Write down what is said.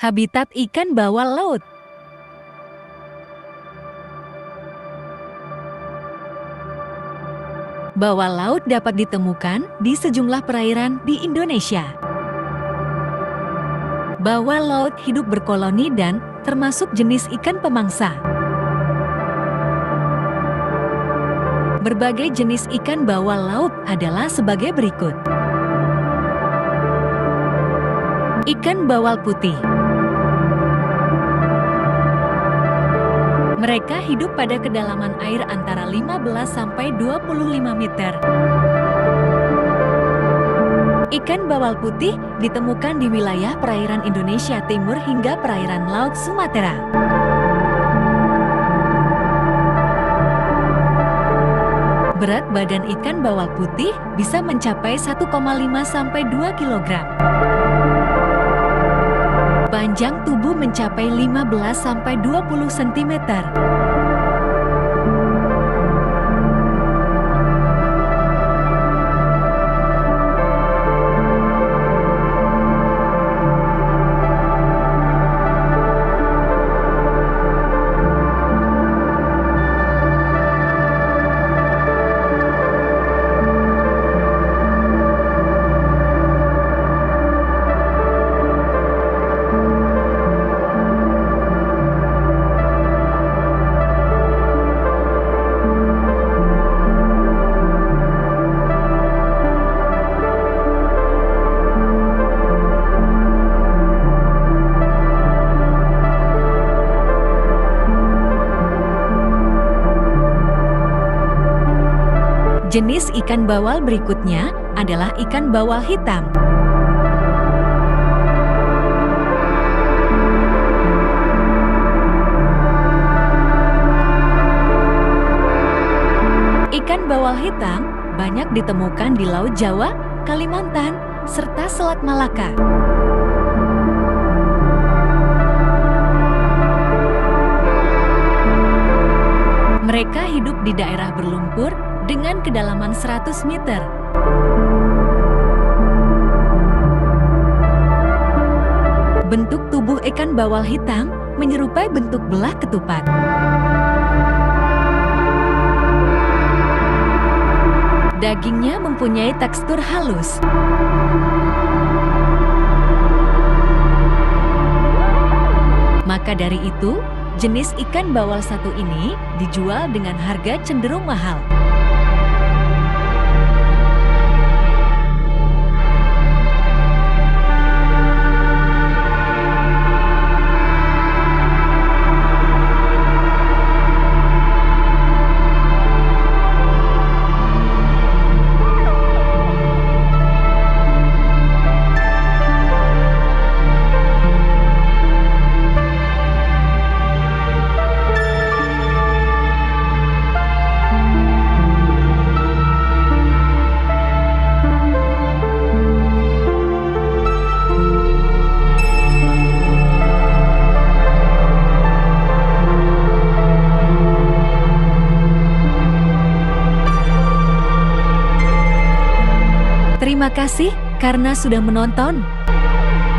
Habitat ikan bawal laut. Bawal laut dapat ditemukan di sejumlah perairan di Indonesia. Bawal laut hidup berkoloni dan termasuk jenis ikan pemangsa. Berbagai jenis ikan bawal laut adalah sebagai berikut. Ikan bawal putih. Mereka hidup pada kedalaman air antara 15 sampai 25 meter. Ikan bawal putih ditemukan di wilayah perairan Indonesia Timur hingga perairan Laut Sumatera. Berat badan ikan bawal putih bisa mencapai 1,5 sampai 2 kg. Panjang tubuh mencapai 15 sampai 20 cm. Jenis ikan bawal berikutnya adalah ikan bawal hitam. Ikan bawal hitam banyak ditemukan di Laut Jawa, Kalimantan, serta Selat Malaka. Mereka hidup di daerah berlumpur dengan kedalaman 100 meter. Bentuk tubuh ikan bawal hitam menyerupai bentuk belah ketupat. Dagingnya mempunyai tekstur halus. Maka dari itu, jenis ikan bawal satu ini dijual dengan harga cenderung mahal. Terima kasih karena sudah menonton.